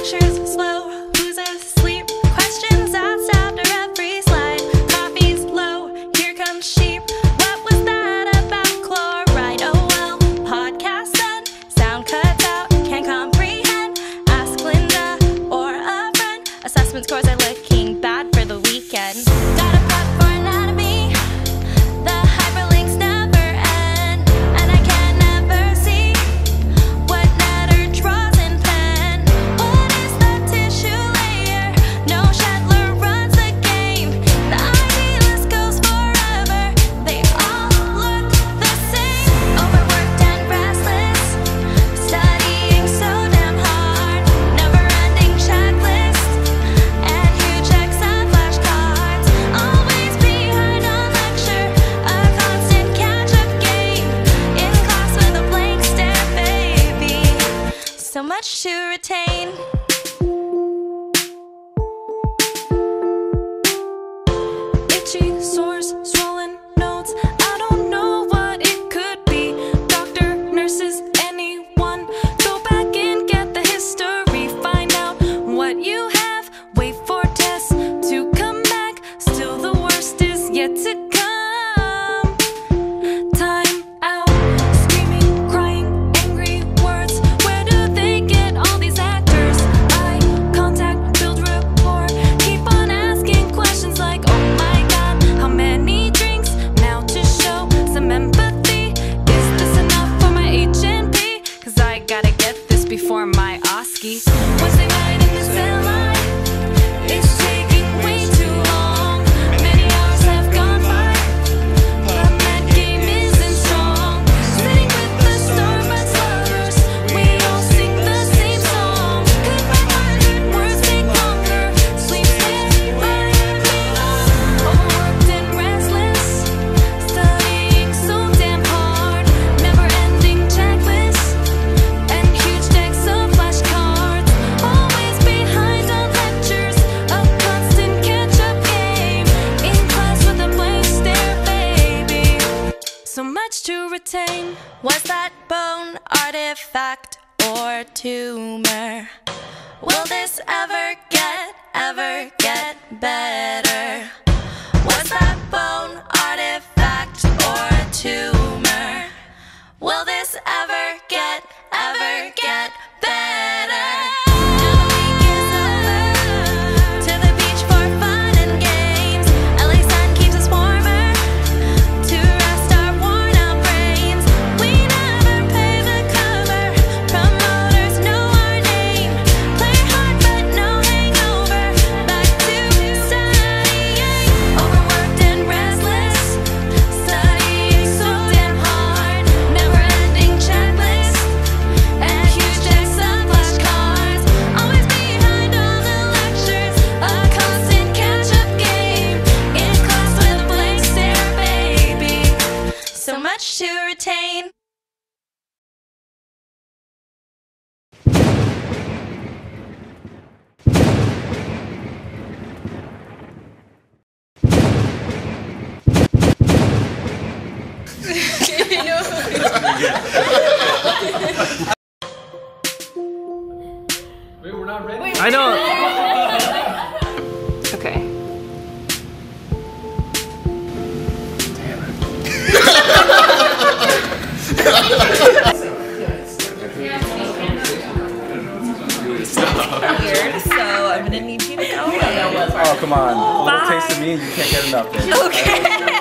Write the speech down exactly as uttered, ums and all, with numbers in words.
lectures slow. Who's asleep? Questions asked after every slide. Coffee's low. Here comes sheep. What was that about chloride? Oh well. Podcast done. Sound cuts out. Can't comprehend. Ask Linda or a friend. Assessment scores are looking bad for the weekend. Gotta prep for anatomy. The hyperlinks never end, and I can never see what Netter draws in pen. What is the tissue layer? No Shetler runs the game. The idealist goes forever. They all look the same. Overworked and restless, studying so damn hard. Never-ending checklist and huge Excel flashcards. Always behind on lecture, a constant catch-up game. In class with a blank stare, baby. So much to retain. Itchy, sores, swollen notes. I don't know what it could be. Doctor, nurses, anyone. Go back and get the history. Find out what you have. Wait for tests to come back. Still the worst is yet to come. Time out. Screaming, crying, angry words. Where do they get all these actors? Eye contact, build rapport. Keep on asking questions like, oh my god, how many drinks now to show some empathy? Is this enough for my H and P? Cause I gotta get this before my Oski. Wednesday night in the semi. It's taking way too long. Many hours have gone by. The med game isn't strong. Sitting with the Starbucks lovers, we all sing the same song. Could my hundred words take longer? Sleep there by me long. Overworked and restless, studying so damn hard. Never-ending checklists and huge decks of flashcards. Always behind on lectures, a constant catch-up game. In class with a blank stare, baby. So much to retain. Was that bone, artifact, or tumor? Will this ever get, ever get better? Was that bone, artifact, or tumor? Will this ever get, ever get better? Now the week is over. To the beach for fun and games. L A sun keeps us warmer. To rest our worn-out brains. We never pay the cover. Promoters know our name. Play hard but no hangover. Back to studying. Overworked and restless, studying so damn hard. Never-ending checklist and huge decks of flashcards. Always behind all the lectures, a constant catch-up game. In class with a blank stare, baby. So much to retain. Wait, we're not ready? I know. Okay. Weird, so I'm gonna need you to go. Oh, come on. A little taste of me and you can't get enough, baby. Okay.